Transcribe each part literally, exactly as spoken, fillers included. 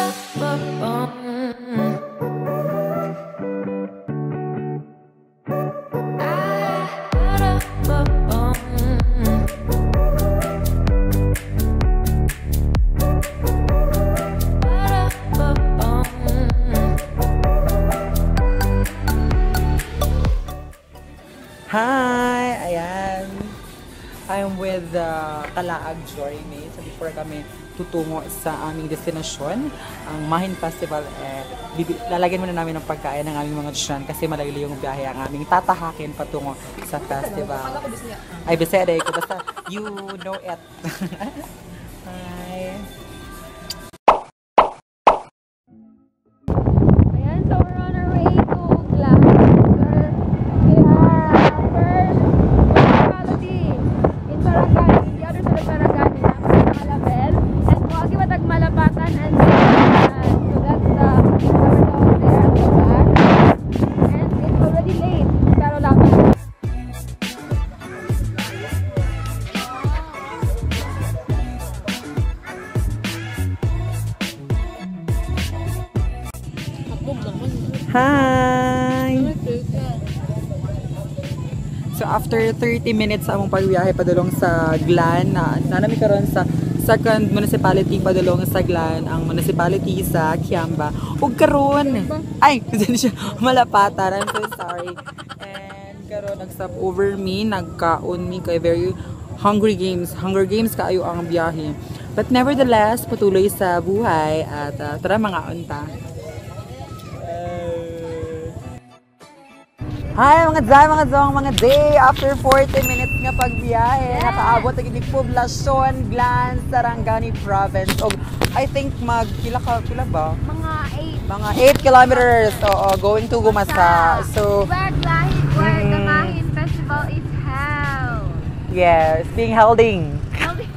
Hi! Ayan. I'm with uh, Laag journey. So before kami tutungo sa aming destinasyon, ang Mahin Festival, eh, lalagyan muna namin ng pagkain ng aming mga tiyan kasi malayo yung biyahe ang aming tatahakin patungo sa festival. Ay, Bisaya ko. Basta you know it. Hi! Ayan, so we're on our way to Glan. In Sarangani, the other side of Sarangani, Malabel, and Wagi Matag Malapatan, and so that's the town there at the back. And it's already late, pero lapit. Hi! So after thirty minutes sa among pagbiyahe padulong sa Glan, na nanami karon sa second municipality padulong sa Glan, ang municipality sa Kiamba. Ug karon, ay, siya Malapatan. I'm so sorry. And karon nag-stop over me, nagkaon mi kay very hungry games. Hunger games kaayo ang biyahe. But nevertheless, patuloy sa buhay at uh, tara mga unta. Hi mga day, mga zong, mga day! After forty minutes nga pagbiyahe, yeah, nakaabot ang inig poblasyon, Glan, Sarangani Province. O, I think mag, pila ka, pila ba? Mga eight. Mga eight kilometers, so, going to Gumasa. So, where Glan, where mm, the Mahin Festival is held. Yes, being helding. Helding.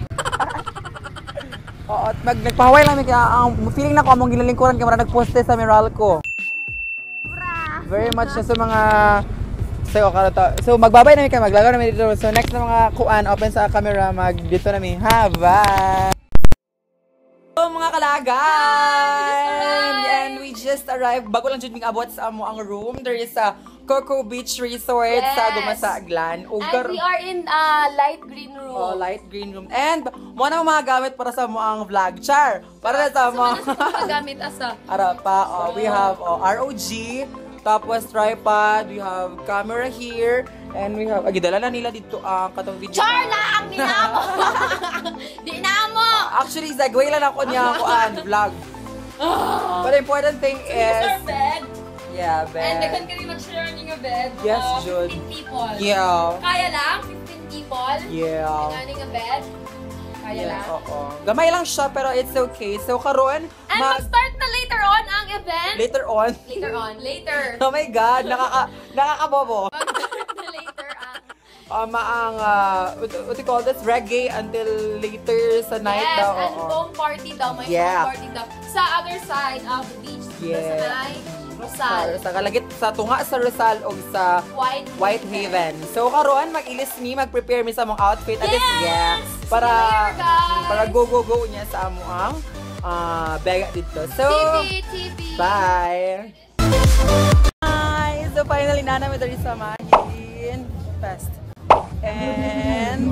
Oo, mag, nagpahaway lang, ang feeling na ko among ginalingkuran kaya marang nag-poste sa mural ko. Very much na sa mga so, so magbabay namin kayo, maglagaw namin dito. So next na mga kuan, open sa camera, mag dito namin. Ha, bye! So mga kalagan! And we just arrived. Bago lang dyan ming abot sa amo ang room. There is a Coco Beach Resort, yes, sa Gumasa, Glan. And we are in uh, light green room. Oh, light green room. And muna mga gamit para sa mo ang vlog. Char! Para sa mo. So mga gamit asa? Ara pa, oh, we have oh, R O G. Tapos tripod, we have camera here, and we have, agidala na nila dito ang uh, katong video. Char lang! Di na mo! Di na mo! Actually, segway lang ako niya ako an vlog. But the important thing so is... our bed. Yeah, bed. And they can mag-share a bed yes, of Jud. fifteen people. Yeah. Kaya lang? fifteen people? Yeah. And a bed? Kaya yeah, lang? Oo. Gamay lang siya, pero it's okay. So, karon and mag... mag-start na later on ang event? Later on? Later on. Later. Oh my God! Nakaka... Nakakabobo. Mag-start na later ang... Um, ang, uh, what, what you call this? Reggae until later sa night yes, daw. Yes, and foam party daw. May yeah. foam party daw. Sa other side of the beach. Yeah. Sa may Rizal. Sa kalagit, sa tunga sa Rizal o sa White, White Haven. So, karoon, mag-ilis mi, mag-prepare mi sa mong outfit. Yes! At least, yeah. Para, here, para go-go-go niya sa amo ang uh, bega dito. So, T V, T V. Bye! Hi! So, finally, na namin dali sa Mahin Fest. And,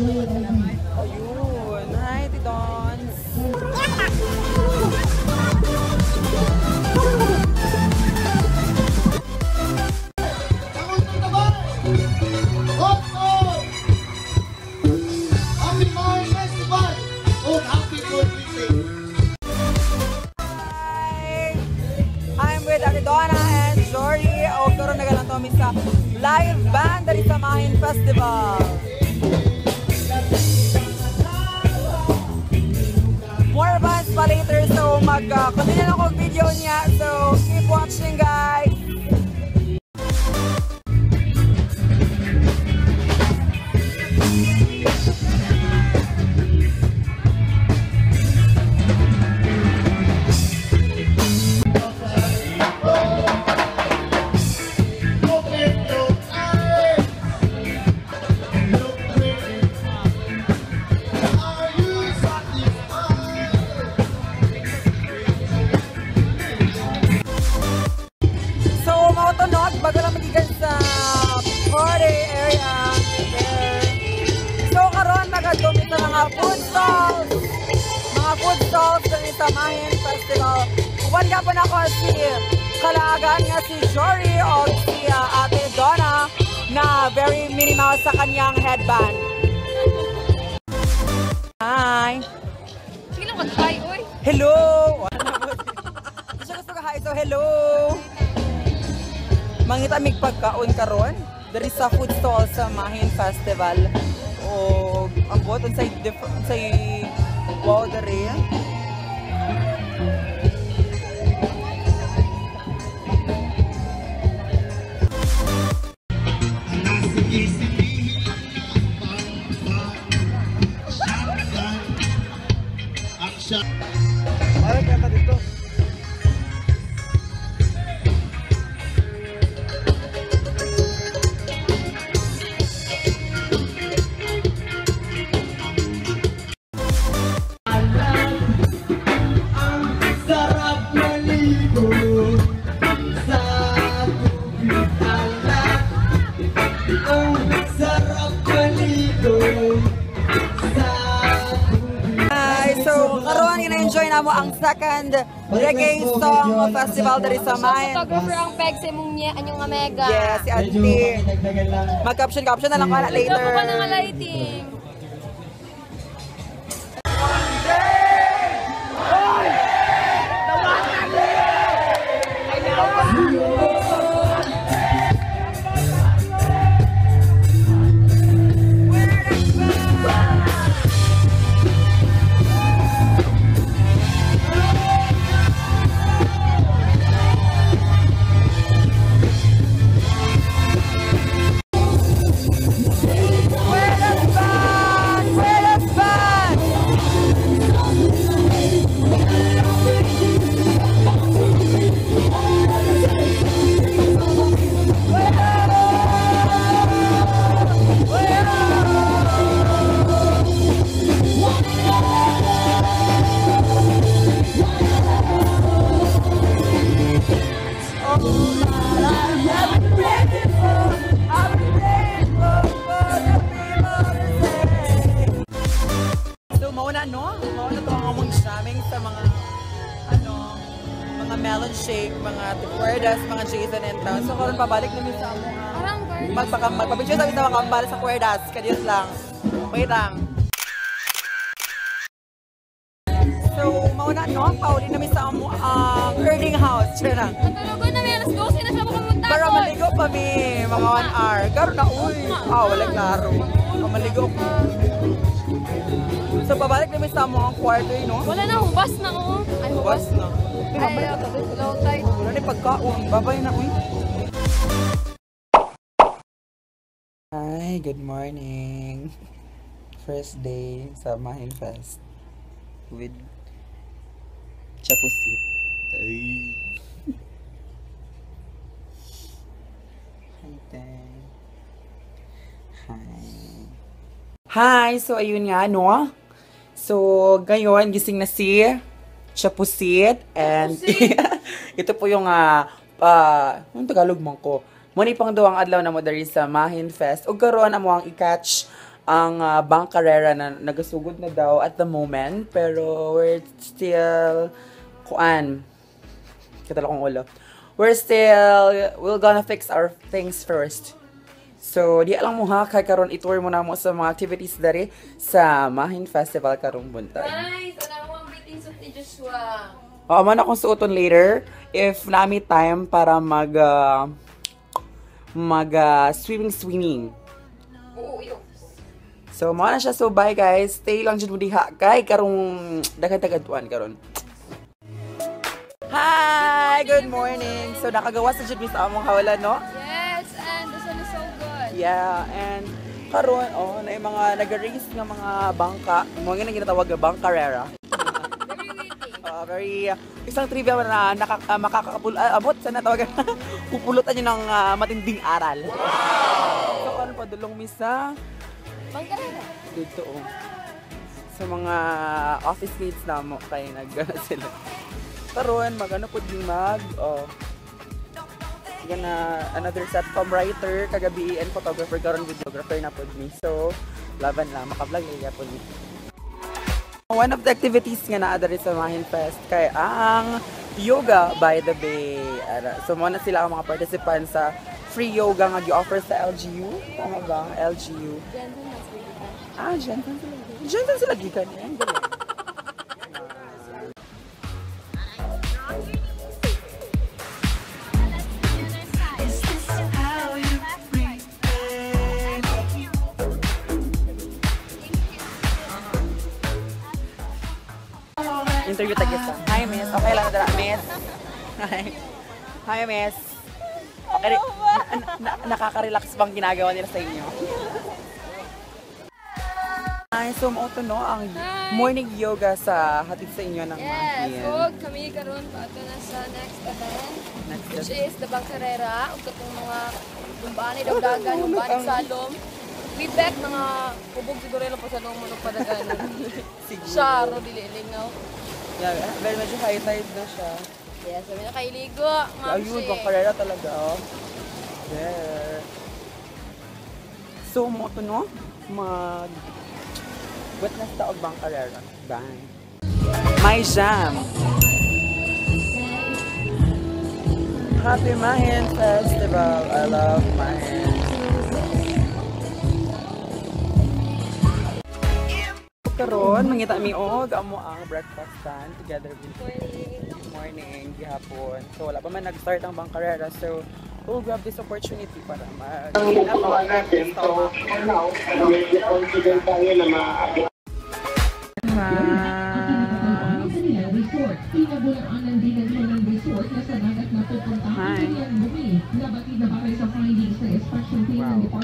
ayun. Hi, Tidons! Sa live band dari sa Mahin Festival. More bands pa later, so mag-continue uh, lang kong video niya. So keep watching, guys. sa Mahin Festival. Uwan nga po na ako si kalaagan nga si Jory o si uh, Ate Donna na very minimal sa kanyang headband. Hi! Sige lang mag-hi, oy! Hello! Gusto gusto ka hi, so hello! Mangita mig pagkaon karon dari sa food stall sa Mahin Festival. O ang bot unsay unsay wow dari. Parang kata dito. Enjoy na mo ang second reggae song festival dari sa Mahin. Photographer ang peg sa imong niya, anyong mega. Yes, si Auntie. Mag-caption caption na lang ka na later. Ito pa ng lighting. Melon shake, mga cuerdas, mga Jason and town. So, karon pabalik namin sa amo ha. Magpaka magpapicture sa mga kambal sa cuerdas. Kadiyos lang. Wait lang. So, mauna no, pauli namin sa amo ang uh, earning house. Siya lang. Matulugon na may alas twelve na siya makamunta. Para maligo pa mi, mga one hour. Karon na, uy. Ah, walang klaro. Maligo ko. So, pabalik namin sa amo ang kwarto, no? Wala na, hubas na oh. Ay, Hubas na. Ay, low tide. Wala na pagkaon. Babay na, uy. Hi, good morning. First day sa Mahin Fest with Chapusit. Ay. Hi, Tay. Hi. Hi! So, ayun nga, no? So, ngayon, gising na si Chapusit. And, ito po yung, uh, uh, yung Tagalog man ko. Muni pang duwang adlaw na mo dari sa Mahin Fest. O karon amo ang i-catch ang uh, bank carrera na nagasugod na daw at the moment. Pero, we're still, kuan, katala kong ulo. We're still, we're gonna fix our things first. So, di alam mo ha, kay karon itour mo na mo sa mga activities dari sa Mahin Festival karong buntag. Nice! Ano mo ang meeting sa ni Joshua? Oo, man akong suoton later if nami time para mag uh, mag uh, swimming swimming. Oo, yun. So, mo na siya. So, bye guys. Stay lang dyan mo diha kay karong dagat-dagatuan karon. Hi! Good morning! So, nakagawa sa dyan sa among kawalan, no? Yes, and this one is so good. Yeah, and karon oh, na yung mga nag-race nga mga bangka, mga nga ginatawag nga bank carrera. Very witty. Uh, very uh, isang trivia na nakak uh, makakapul uh, abot sa natawag pupulutan niyo ng uh, matinding aral. Wow! So karon padulong misa Bangkarera. dito oh. Sa mga office mates na mo kay nag sila. Karon magano pud ni mag oh. Gana another satcom writer kagabi and photographer karon videographer na pud mi. So laban lang maka-vlog niya pud mi. One of the activities nga naa diri sa Mahin Fest kay ang yoga by the Bay. So mo na sila ang mga participants sa free yoga nga gi-offer sa L G U. Tama ba? L G U. Ah, dyan sila gikan. Dyan sila gikan. Ang galing. Interview tag-isa. Hi, miss. Okay lang na miss. Hi. Hi, miss. Okay, na, na, nakaka-relax bang ginagawa nila sa inyo? Ay, so mauto no ang Hi. morning yoga sa hatid sa inyo ng Yes, Mahin. og kami karon pato na sa next event, Next which event. is the Bangkarera, ug katong mga lumbaani dagdagan, lumbaani salom. Feedback mga kubog siguro lang pa sa nung manok padaganan. Syaro dili lingaw. Yeah, very medyo high tide na siya. Yes, sabi na kailigo, ma'am. Ayun, bang karera talaga, oh. There. So, mo ito, no? Mag... Witness ta og bang karera. Bye. My jam. Happy Mahin Festival. I love Mahin. Karon, mangita mi og amo ang breakfast stand together with Morning. morning, gihapon. So wala pa man nag-start ang bangkarera. So we'll grab this opportunity para mag Ang lutuan natin, so for now, medyo confident tayo na ma- Hi. Wow.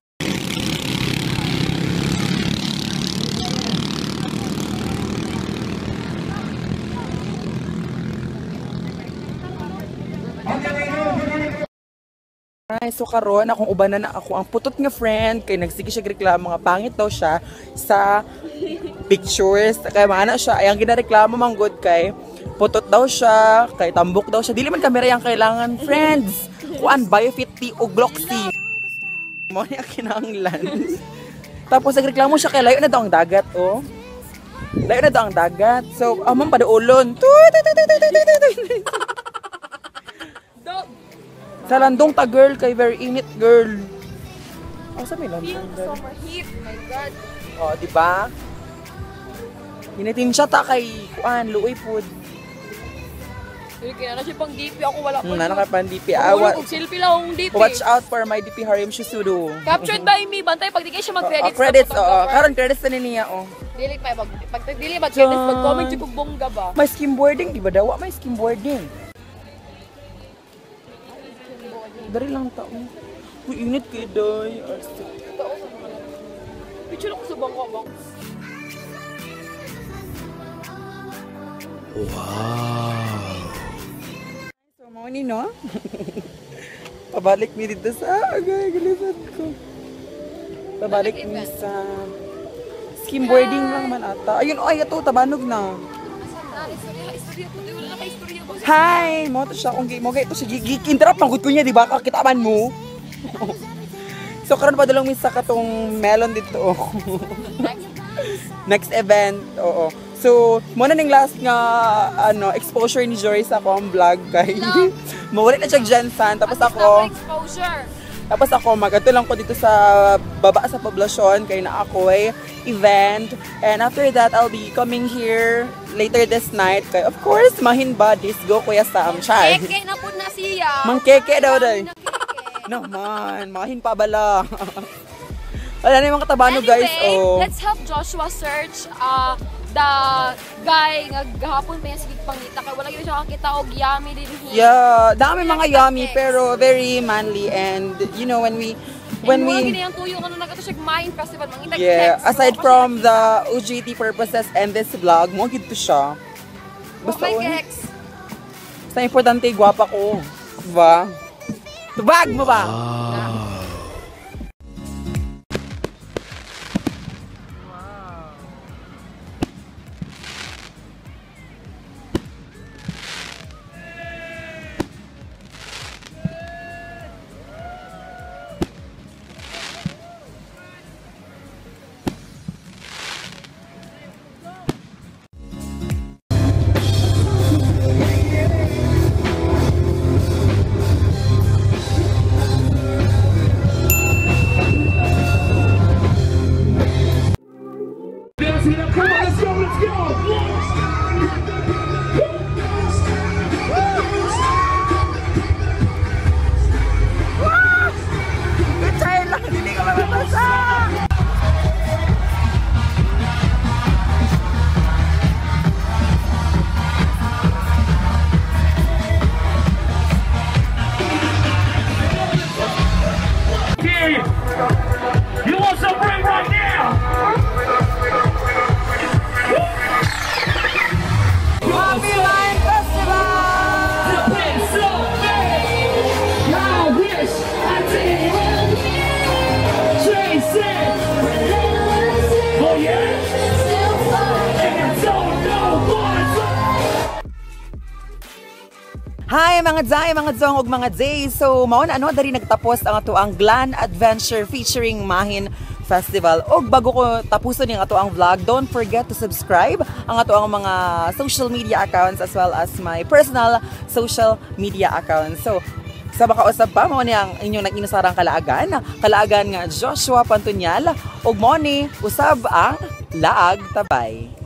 Ay, so karon akong ubanan na ako ang putot nga friend kay nagsige siya reklamo nga pangit daw siya sa pictures kay maana siya ay ang ginareklamo man good kay putot daw siya kay tambok daw siya dili man kamera yang kailangan friends kuan biofit T o gloxy mo ni kinahanglan tapos nagreklamo siya kay layo na daw ang dagat oh layo na daw ang dagat so amon padaulon sa landong ta girl kay very init girl. Oh, sa may landong girl. Summer heat, my God. Oh, di ba? Hinitin siya ta kay kuan luoy food. Pero kaya na siya pang D P, ako wala pa. Hmm, ano kay pan D P? Ako Awa. kung selfie lang akong D P. Watch out for my D P Harim Shisudo. Captured by me, bantay pag di kayo siya mag-credits. Oh, credits, oo. Karon credits na niya, oh. Dili pa, pag, pag dili mag-credits, mag-comment yung kung bongga ba. May skimboarding, di ba daw? May skimboarding. Dari lang tao. Uy, init kayo doy. Picture ako sa bangko bang. Wow. So, mo ni no? Pabalik mi dito sa agay galisan ko. Pabalik mi sa skimboarding lang man ata. Ayun, ay ito tabanog na. Istorya ko, wala na ka-istorya ko. Hi! Mo to siya kung mo kay ito si gig interrupt pang good ko niya di ba? Kakitaman mo. So karon pa dalawang misa katong melon dito. Next event, oo. So, mo na ning last nga ano exposure ni Joy sa akong vlog kay. Mawala na siya Jensen tapos ako Exposure. tapos ako magato lang ko dito sa baba sa poblasyon kay na ako ay event and after that I'll be coming here later this night kay of course Mahin Buddies go kuya Sam Chai. Keke na po na siya. Mangkeke daw day. Keke. Naman, Mahin pa bala. Wala na yung mga katabano Anyway, guys. Oh. let's help Joshua search uh, the guy nga gahapon pa yung sige pangita kay wala gyud siya kakita og yummy din here. Yeah, dami mga yummy pero very manly and you know when we when and we gini ang tuyo ano nagato siya Mahin Festival mangita yeah, aside from the O J T purposes and this vlog, mo gid to siya. basta Basta my oh, ex. sa importante gwapa ko. Diba? Tubag mo ba? Hi mga Zay, mga Zong ug mga Zay. So mao na ano dari nagtapos ang ato ang Glan Adventure featuring Mahin Festival. Og bago ko tapuson yung ato ang vlog, don't forget to subscribe ang ato ang mga social media accounts as well as my personal social media accounts. So sa makausap pa mo ni ang inyong nag-inusarang kalaagan, kalaagan nga Joshua Pantunyal ug mo ni usab ang Laag Tabay.